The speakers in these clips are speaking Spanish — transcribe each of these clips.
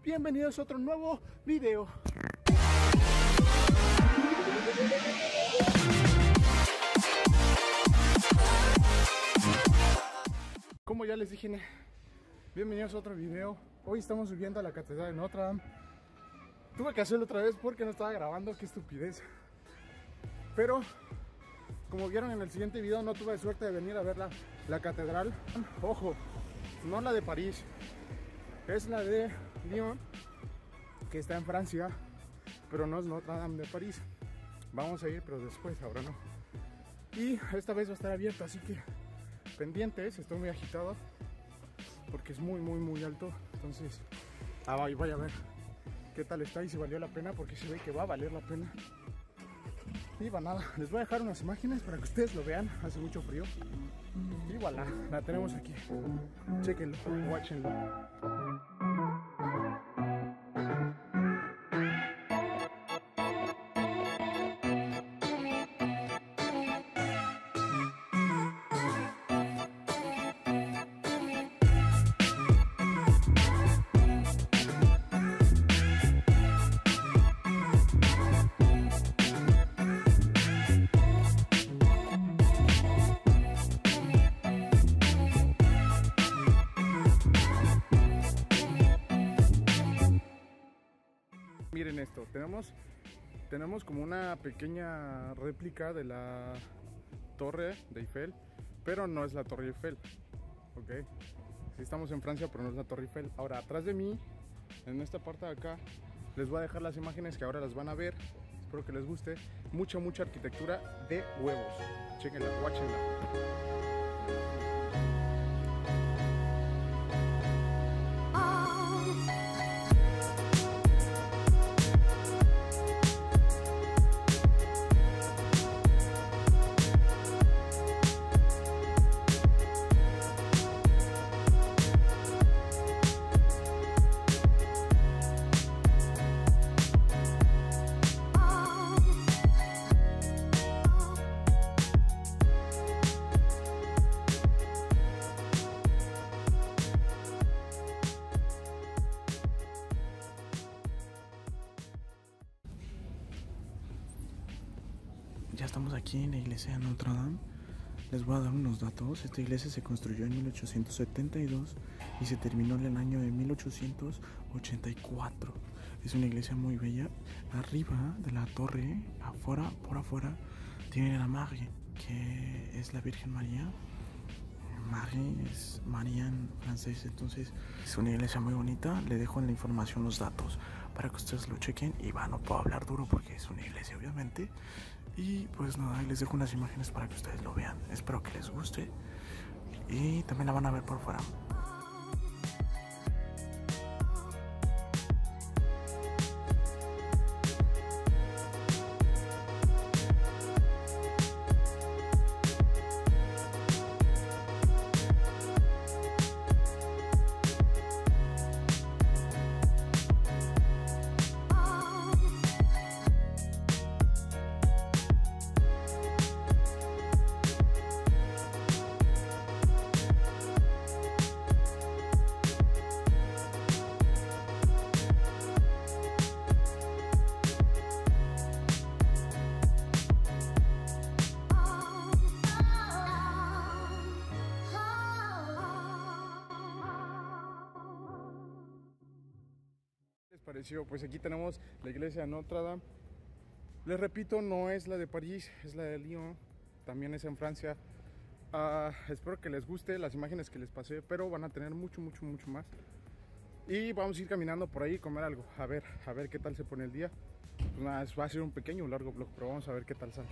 bienvenidos a otro nuevo video. Como ya les dije, bienvenidos a otro video. Hoy estamos subiendo a la Catedral de Notre Dame. Tuve que hacerlo otra vez porque no estaba grabando, qué estupidez. Pero como vieron en el siguiente video, no tuve suerte de venir a ver la catedral. Ojo, no la de París, es la de Lyon, que está en Francia, pero no es Notre Dame de París. Vamos a ir, pero después, ahora no. Y esta vez va a estar abierta, así que pendientes. Estoy muy agitado porque es muy alto. Entonces, voy a ver qué tal está y si valió la pena, porque se ve que va a valer la pena. Y va nada, les voy a dejar unas imágenes para que ustedes lo vean. Hace mucho frío. Y voilà, la tenemos aquí. Chequenlo, watchenlo. Miren esto, tenemos como una pequeña réplica de la Torre de Eiffel, pero no es la Torre Eiffel, ok. Sí estamos en Francia, pero no es la Torre Eiffel. Ahora, atrás de mí, en esta parte de acá, les voy a dejar las imágenes que ahora las van a ver. Espero que les guste. Mucha arquitectura de huevos. Chequenla, watchenla. Ya estamos aquí en la iglesia de Notre Dame. Les voy a dar unos datos. Esta iglesia se construyó en 1872 y se terminó en el año de 1884. Es una iglesia muy bella. Arriba de la torre, por afuera, tiene la Marie, que es la Virgen María. Marie es María en francés, entonces es una iglesia muy bonita. Le dejo en la información los datos para que ustedes lo chequen. Y no puedo hablar duro porque es una iglesia, obviamente. Y pues nada, les dejo unas imágenes para que ustedes lo vean. Espero que les guste y también la van a ver por fuera. ¿Qué les pareció? Pues aquí tenemos la iglesia de Notre Dame. Les repito, no es la de París, es la de Lyon. También es en Francia. Espero que les guste las imágenes que les pasé, pero van a tener mucho más. Y vamos a ir caminando por ahí y comer algo. A ver qué tal se pone el día. Pues nada, va a ser un pequeño, largo vlog, pero vamos a ver qué tal sale.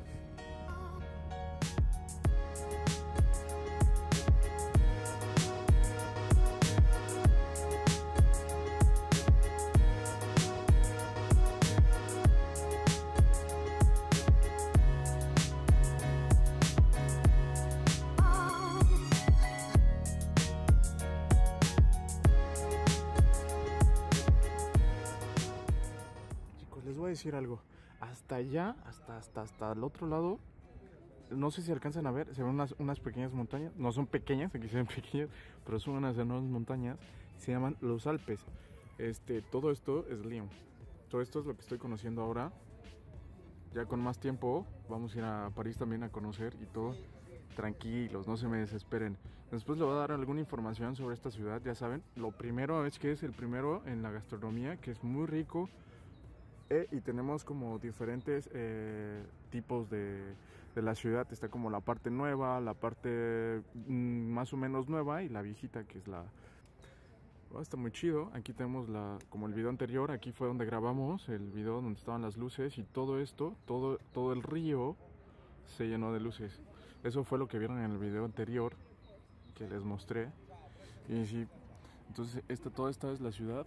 Les voy a decir algo. Hasta allá, hasta el otro lado, no sé si alcanzan a ver, se ven unas pequeñas montañas. No son pequeñas, aquí se ven pequeñas, pero son unas enormes montañas. Se llaman los Alpes. todo esto es Lyon. Todo esto es lo que estoy conociendo ahora. Ya con más tiempo vamos a ir a París también a conocer y todo. Tranquilos, no se me desesperen. Después les voy a dar alguna información sobre esta ciudad, ya saben. Lo primero es que es el primero en la gastronomía, que es muy rico. Y tenemos como diferentes tipos de la ciudad. Está como la parte nueva, la parte más o menos nueva y la viejita, que es la... está muy chido. Aquí tenemos como el video anterior. Aquí fue donde grabamos el video donde estaban las luces y todo esto, todo el río se llenó de luces. Eso fue lo que vieron en el video anterior que les mostré. Y sí, entonces toda esta es la ciudad.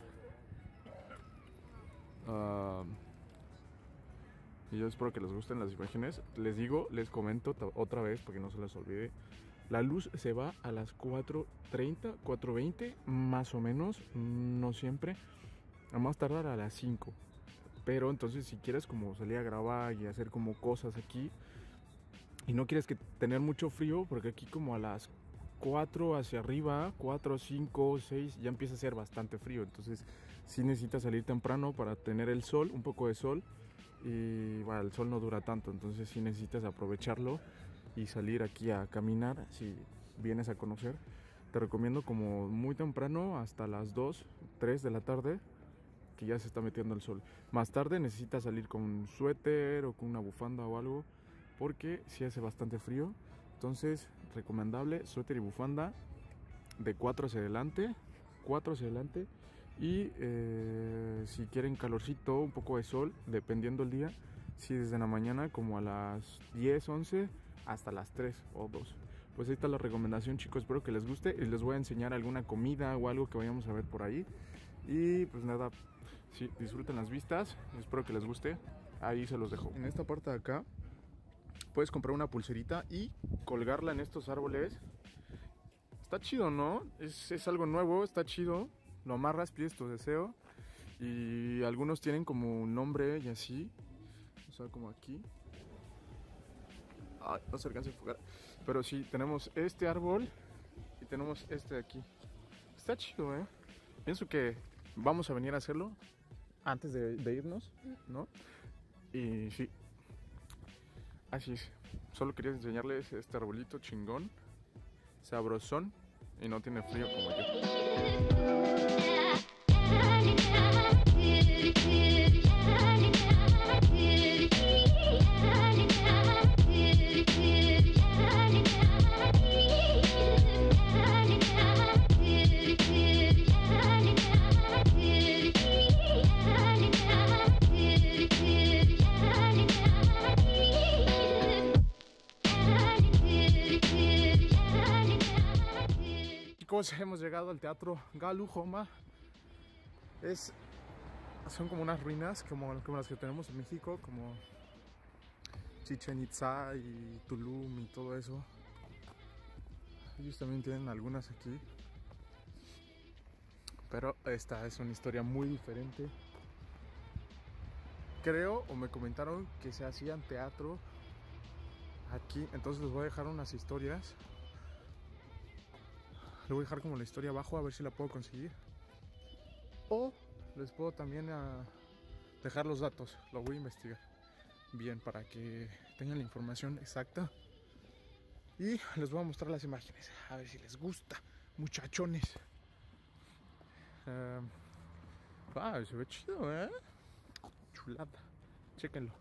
Y yo espero que les gusten las imágenes. Les comento otra vez para que no se les olvide. La luz se va a las 4:30, 4:20, más o menos, no siempre. A más tardar a las 5. Pero entonces si quieres como salir a grabar y hacer como cosas aquí y no quieres tener mucho frío, porque aquí como a las 4 hacia arriba, 4, 5, 6, ya empieza a ser bastante frío. Entonces sí necesitas salir temprano para tener el sol, un poco de sol. Y bueno, el sol no dura tanto, entonces sí necesitas aprovecharlo y salir aquí a caminar. Si vienes a conocer, te recomiendo como muy temprano, hasta las 2, 3 de la tarde, que ya se está metiendo el sol. Más tarde necesitas salir con un suéter o con una bufanda o algo, porque sí hace bastante frío. Entonces, recomendable suéter y bufanda de 4 hacia adelante. Y si quieren calorcito, un poco de sol, dependiendo el día, si desde la mañana como a las 10, 11 hasta las 3 o 2. Pues ahí está la recomendación, chicos, espero que les guste y les voy a enseñar alguna comida o algo que vayamos a ver por ahí. Y pues nada, sí, disfruten las vistas, espero que les guste, ahí se los dejo. En esta parte de acá puedes comprar una pulserita y colgarla en estos árboles. Está chido, ¿no? Es algo nuevo, está chido. Lo amarras, pides tu deseo. Y algunos tienen como un nombre y así. O sea, como aquí. Ay, no se alcanza a enfocar. Pero sí, tenemos este árbol y tenemos este de aquí. Está chido, ¿eh? Pienso que vamos a venir a hacerlo antes de irnos, ¿no? Y sí. Así es. Solo quería enseñarles este arbolito chingón, sabrosón y no tiene frío como yo. Chicos, hemos llegado al Teatro Galujoma. Son como unas ruinas como las que tenemos en México, como Chichén Itzá y Tulum y todo eso. Ellos también tienen algunas aquí, pero esta es una historia muy diferente. Creo, o me comentaron que se hacían teatro aquí, entonces les voy a dejar unas historias. Les voy a dejar como la historia abajo, a ver si la puedo conseguir. O les puedo también dejar los datos, lo voy a investigar bien para que tengan la información exacta. Y les voy a mostrar las imágenes, a ver si les gusta, muchachones. Se ve chido, ¿eh? Chulada, chéquenlo.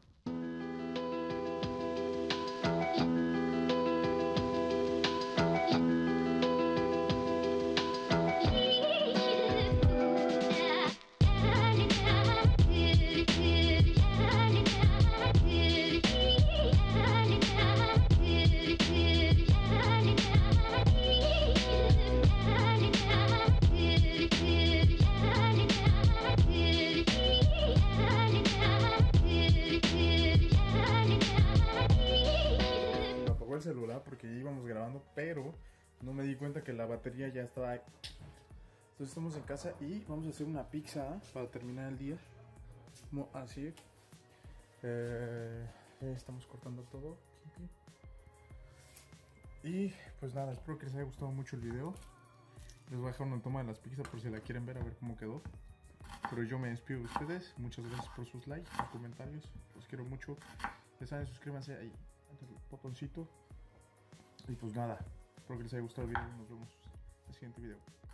El celular porque íbamos grabando, pero no me di cuenta que la batería ya estaba ahí. Entonces estamos en casa y vamos a hacer una pizza para terminar el día, como así. Estamos cortando todo y pues nada, espero que les haya gustado mucho el video. Les voy a dejar una toma de las pizzas por si la quieren ver, a ver cómo quedó. Pero yo me despido de ustedes. Muchas gracias por sus likes, sus comentarios. Los quiero mucho. Ya saben, suscríbanse ahí al botoncito. Y pues nada, espero que les haya gustado el video. Nos vemos en el siguiente video.